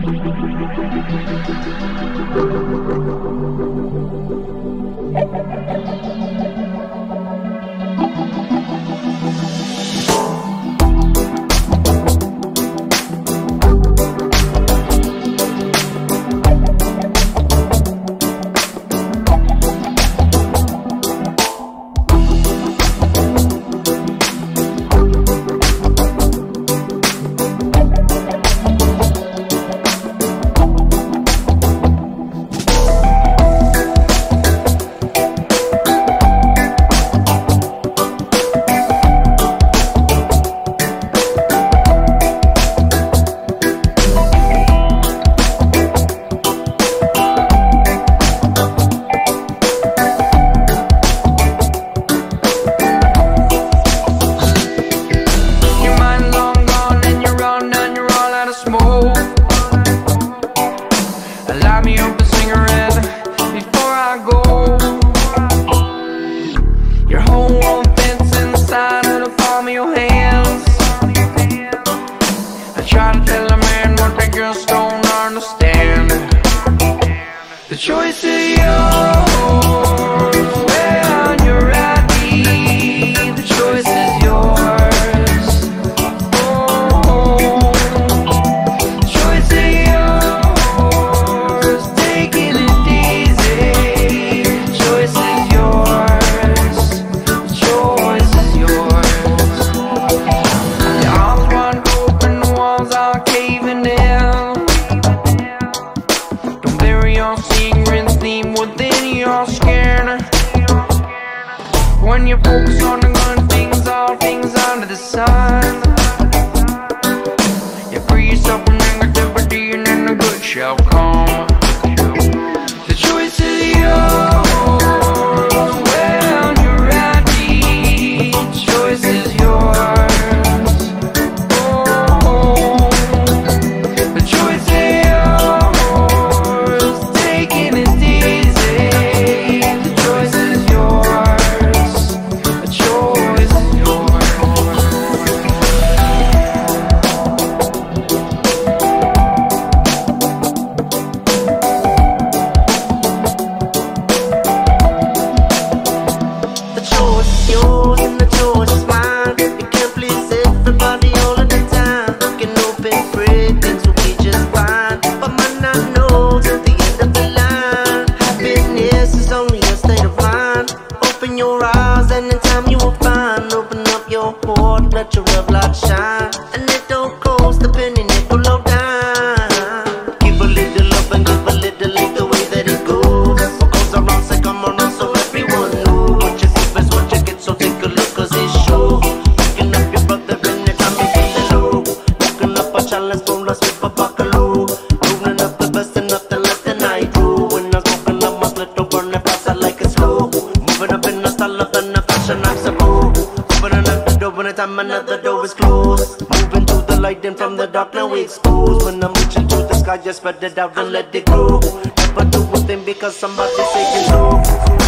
The choice is yours. When you're ready, the choice is yours. Oh, the choice is yours. Taking it easy. The choice is yours. The choice is yours. The arms wide open, the walls are caving in. Don't bury your secrets deep within your skin. When you focus on the good things, all things under the sun, you free yourself from negativity and then the good shall come. The choice is yours. When you're ready, the choice is yours. Oh, the choice is yours. Taking it easy. The choice is yours. The choice is yours. The choice is yours and the choice is mine. You can't please everybody all of the time. You can open, pray, things will be just fine. But might not know till the end of the line. Happiness is only a state of mind. Open your eyes and in time you will find. Open up your heart, let your love light shine. And it don't cost a penny, nickel or dime. Give a little up and give a little leave the way that it goes. What goes around, say come around, so everyone knows. What you see is what you get, so take a look, cause it shows. Looking up your brother anytime you feel low. Looking up a challenge from us with a buckaloo. Moving up the best and nothing less than I do. When I'm smoking up my split over and pass I like it slow. Moving up in the style of the fashion I'm so cool. Open another door anytime another door is closed. Moving to the light and from the dark now we expose. When I'm reaching to the sky just spread it out and let it grow. Never do a thing because somebody say you know.